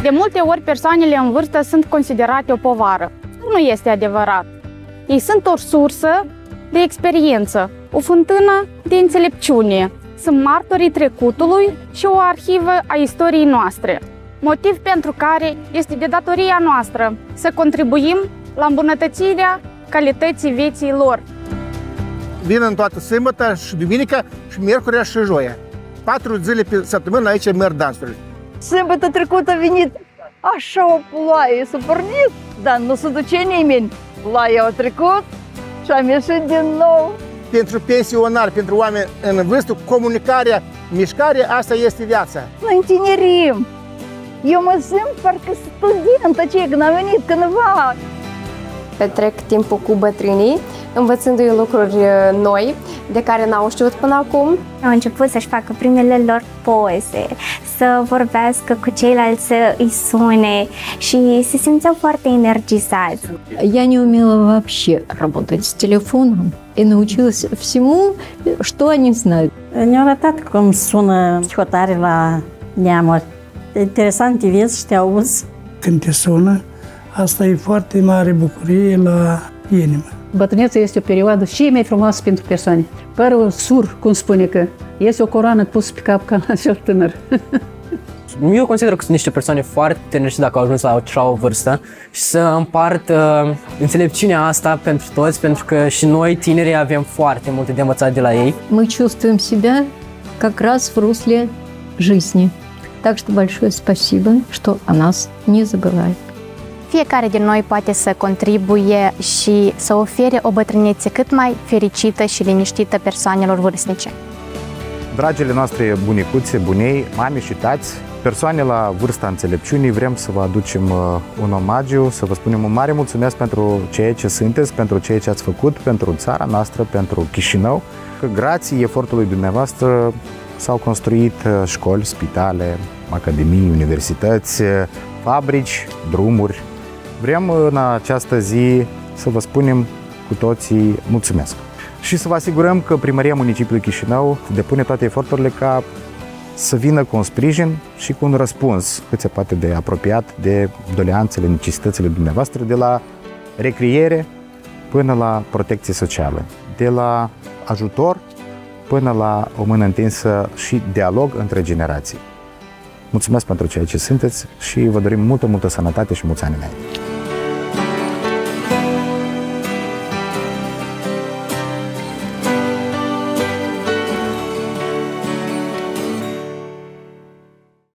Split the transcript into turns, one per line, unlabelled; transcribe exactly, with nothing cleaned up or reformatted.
De multe ori persoanele în vârstă sunt considerate o povară. Nu este adevărat. Ei sunt o sursă de experiență, o fântână de înțelepciune. Sunt martorii trecutului și o arhivă a istoriei noastre. Motiv pentru care este de datoria noastră să contribuim la îmbunătățirea calității vieții lor.
Vin în toată sâmbătă și duminica și miercurea și joia. Patru zile pe săptămână aici merg dansurile.
Sâmbătă trecută a venit așa o ploaie, s-a pornit, dar nu se duce nimeni. Ploaia a trecut și am ieșit din nou.
Pentru pensionari, pentru oameni în vârstă, comunicarea, mișcarea, asta este viața.
Noi întinerim. Eu mă simt parcă studentă aceea când am venit cândva.
Petrec timpul cu bătrânii, învățându-i lucruri noi, de care n-au știut până acum.
Au început să-și facă primele lor poze, să vorbească cu ceilalți, să îi sune și se simțeau foarte energizați.
Я не умела вообще работать с телефоном и научилась всему, что они знают.
Ne-au arătat cum sună hotare la neamuri. Interesant te vezi și te auzi.
Când te sună, asta e foarte mare bucurie la inimă.
Bătrâneța este o perioadă cea mai frumoasă pentru persoane. Părul sur, cum spune că este o coroană pusă pe cap ca la cel tânăr.
Eu consider că sunt niște persoane foarte tânări dacă au ajuns la așa o vârstă și să împart uh, înțelepciunea asta pentru toți, pentru că și noi, tinerii, avem foarte multe de învățat de la ei.
Мы чувствуем себя как раз в русле жизни. Так что большое спасибо, что о нас не забывают.
Fiecare din noi poate să contribuie și să ofere o bătrânețe cât mai fericită și liniștită persoanelor vârstnice.
Dragile noastre bunicuțe, bunei, mame și tați, persoane la vârsta înțelepciunii, vrem să vă aducem un omagiu, să vă spunem un mare mulțumesc pentru ceea ce sunteți, pentru ceea ce ați făcut, pentru țara noastră, pentru Chișinău, că grație efortului dumneavoastră s-au construit școli, spitale, academii, universități, fabrici, drumuri. Vrem în această zi să vă spunem cu toții mulțumesc și să vă asigurăm că Primăria Municipiului Chișinău depune toate eforturile ca să vină cu un sprijin și cu un răspuns cât se poate de apropiat de doleanțele, necesitățile dumneavoastră, de la recriere până la protecție socială, de la ajutor până la o mână întinsă și dialog între generații. Mulțumesc pentru ceea ce sunteți și vă dorim multă, multă sănătate și mulți ani înainte.